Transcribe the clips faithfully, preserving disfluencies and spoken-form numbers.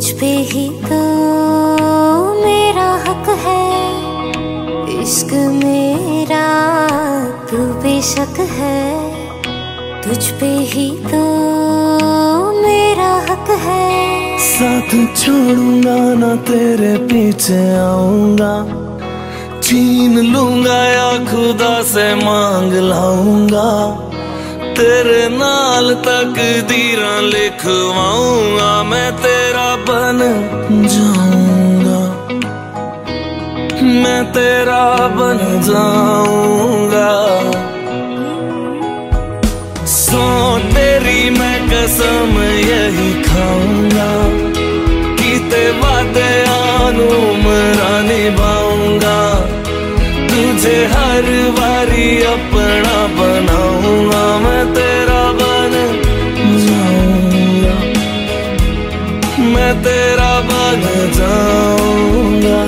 पे ही तो मेरा हक है, इश्क मेरा तू बेशक है। तुझ पे ही तो मेरा हक है। साथ छोड़ूंगा ना तेरे पीछे आऊंगा, छीन लूंगा या खुदा से मांग लाऊंगा। तेरे नाल तकदीरां लिखवाऊंगा, मैं तेरा बन जाऊंगा, मैं तेरा बन जाऊंगा। सौ तेरी मैं कसम यही खाऊंगा, कीते वादे आनू मरा निभाऊंगा। तुझे हर बारी अपना बनाऊंगा, मैं तेरा बन जाऊंगा, मैं तेरा बन जाऊंगा।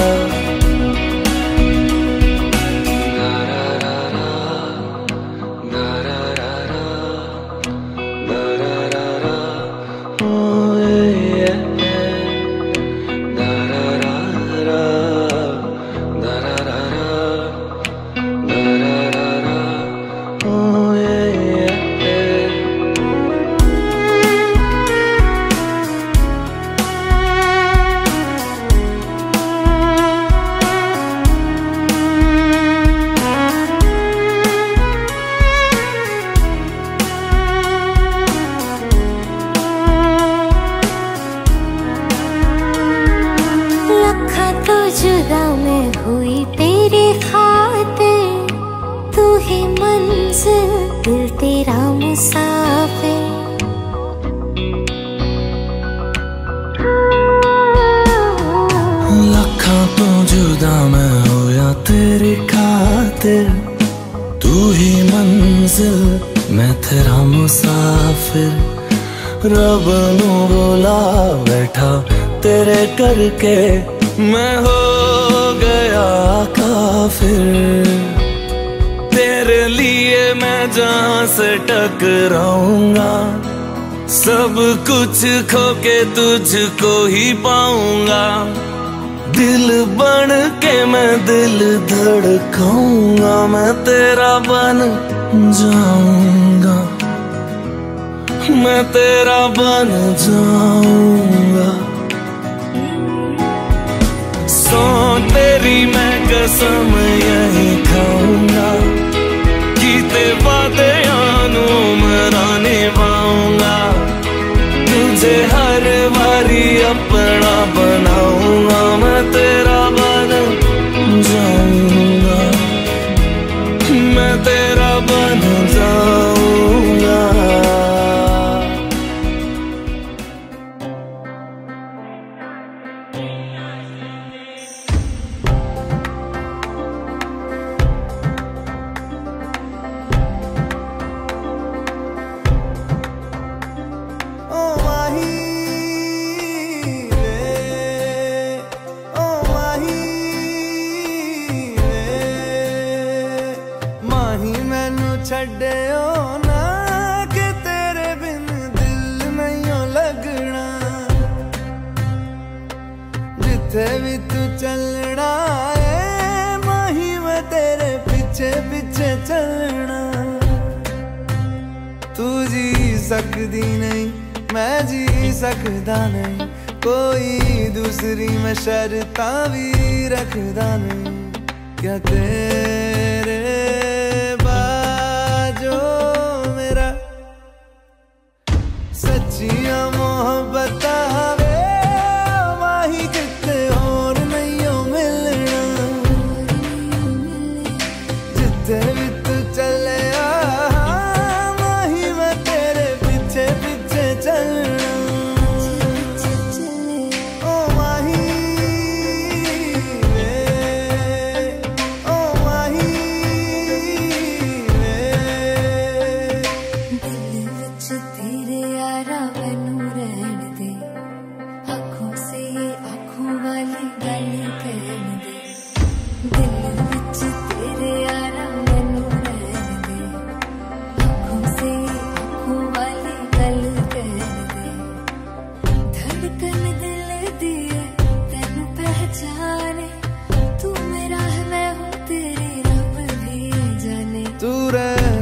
जुदा मैं हुई तेरे खातिर, तू ही मंजिल दिल तेरा मुसाफिर। लखा तो जुदा मैं होया तेरी खातिर, तू ही मंजिल मैं तेरा मुसाफिर। रब नू बोला बैठा तेरे करके, मैं हो गया काफिर। तेरे लिए मैं जहां से टकराऊंगा, सब कुछ खो के तुझको ही पाऊंगा। दिल बन के मैं दिल धड़काऊंगा, मैं तेरा बन जाऊंगा, मैं तेरा बन जाऊंगा। सौ तेरी मैं कसम यही खाऊंगा, कीते वादे आनू मरा निभाऊंगा। तुझे हर बारी अपना बनाऊंगा, मैं तेरा बन जाऊंगा, मैं तेरा बन जाऊंगा। छड्डियो ना कि तेरे बिन दिल नहीं लगना, जिथे भी तू चलना है माही मैं तेरे पीछे पीछे चलना। तू जी सकदी नहीं मैं जी सकदा नहीं, कोई दूसरी मैं शर्तां भी रखदा नहीं। क्या तेरे जो मेरा सच्चिया मोहब्बत वे माही किते और नहीं हो मिलना, जिथे भी तू चले माही मैं तेरे पीछे पीछे चलना। ओ माही वे, ओ माही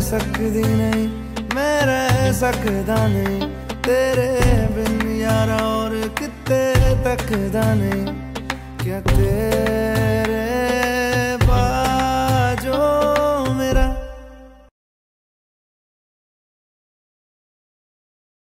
सकदी नहीं, मैं रह सकदा नहीं तेरे बिन यारा और किते तकदा नहीं।